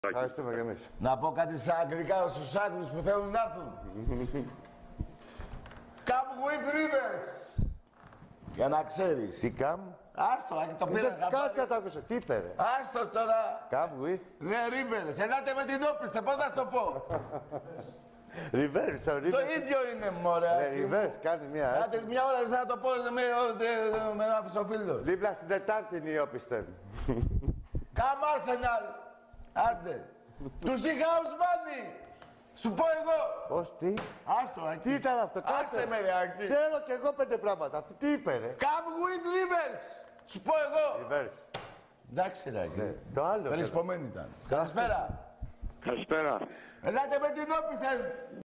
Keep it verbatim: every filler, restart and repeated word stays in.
Ευχαριστούμε κι εμείς. Να πω κάτι στα αγγλικά στους Άγγλους που θέλουν να έρθουν. Come with rivers. Για να ξέρεις. Τι come? Άστο, άκη, το πήρα. Κάτσε να το άκουσα. Τι είπε ρε. Άστο τώρα. Come with. Ναι, rivers. Ελάτε με την όπιστε, πώς θα σου το πω. Reverse, Το ίδιο είναι, μωρέ. Reverse, κάνει μια έτσι. Άντε, μια ώρα δεν θα το πω με, με ένα φυσοφίλο. Δίπλα στην Τετάρτη είναι η όπιστε. Come Arsenal. Άντε. Τους είχα Ουσμάνι. Σου πω εγώ. Πώς, τι. Άστο, Άκη. Τι ήταν αυτό, κάτσε. Άσε με, ρε, Άκη. Ξέρω κι εγώ πέντε πράγματα. Τι είπε ρε. Come with rivers. Σου πω εγώ. Reverse. Εντάξει, ρε, Άκη. Ναι, το άλλο. Περισπομένη ήταν. Καλησπέρα. Καλησπέρα. Ελάτε με την όπισθεν.